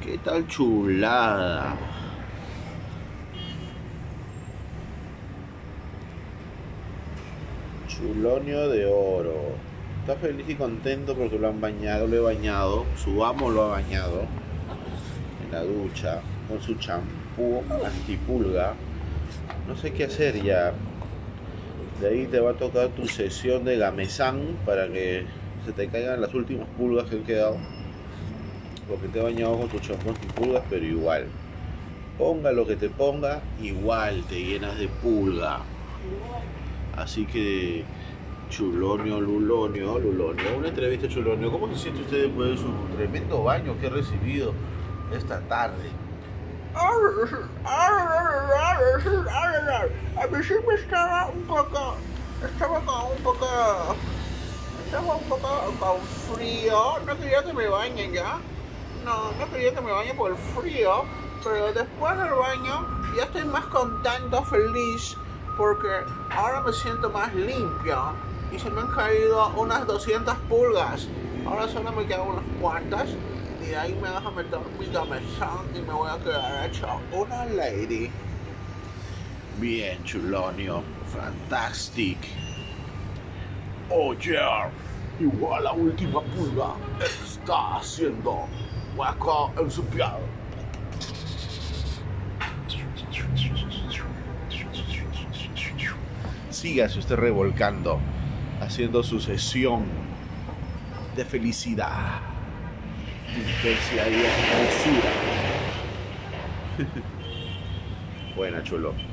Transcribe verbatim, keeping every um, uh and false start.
¿Qué tal chulada? Chulonio de oro. Está feliz y contento porque lo han bañado, lo he bañado. Su amo lo ha bañado en la ducha con su champú antipulga. No sé qué hacer ya. De ahí te va a tocar tu sesión de gamesán para que se te caigan las últimas pulgas que han quedado. Porque te he bañado con tu champú antipulgas, pero igual. Ponga lo que te ponga, igual te llenas de pulga. Así que, Chulonio, Lulonio, Lulonio, una entrevista a Chulonio. ¿Cómo se siente usted después de su tremendo baño que ha recibido esta tarde? A mí sí me estaba un poco, estaba con un poco, estaba un poco con frío. No quería que me bañen ya. No, no quería que me bañen por el frío. Pero después del baño ya estoy más contento, feliz, porque ahora me siento más limpio y se me han caído unas doscientas pulgas. Ahora solo me quedan unas cuantas y de ahí me vas a meter mi gamesán y me voy a quedar hecho una lady. Bien, Chulonio, fantastic. Oh yeah, igual la última pulga está haciendo hueco en su piel. Sígase usted revolcando, haciendo su sesión de felicidad, intensidad y hermosura. Buena, Chulo.